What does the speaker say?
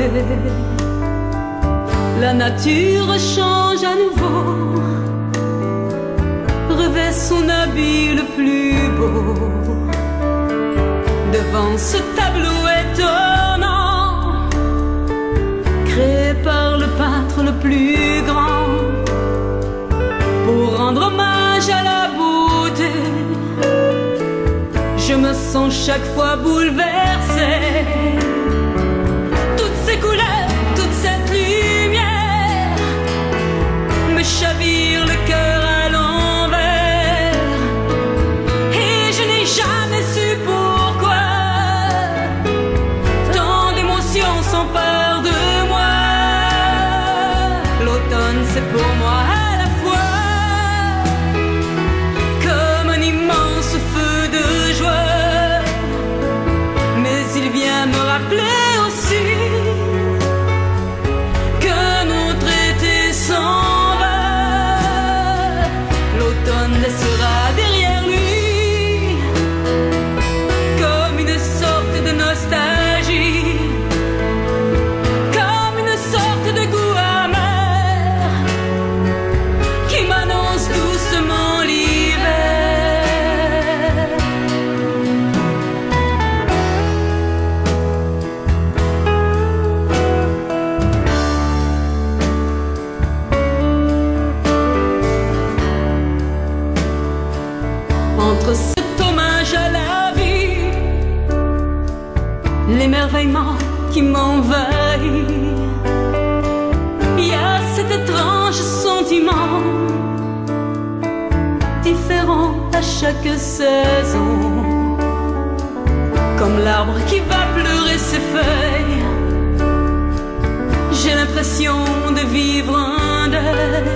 l'été. La nature change à nouveau, revêt son habit le plus beau. Devant ce tableau étonnant, créé par le peintre le plus grand, pour rendre hommage à la beauté, je me sens chaque fois bouleversée. Toutes ces couleurs, toute cette lumière me chavire le cœur à l'envers, et je n'ai jamais su pourquoi tant d'émotions s'emparent de moi. L'automne, c'est pour moi à la fois comme un immense feu de joie, mais il vient me rappeler aussi que notre été s'en va. L'automne laissera derrière lui comme une sorte de nostalgie, comme une sorte de goût amer qui m'annonce doucement l'hiver. Entre cet hommage à la vie, l'émerveillement qui m'envahit, il y a cet étrange sentiment différent à chaque saison, comme l'arbre qui va pleurer ses feuilles. J'ai l'impression de vivre un deuil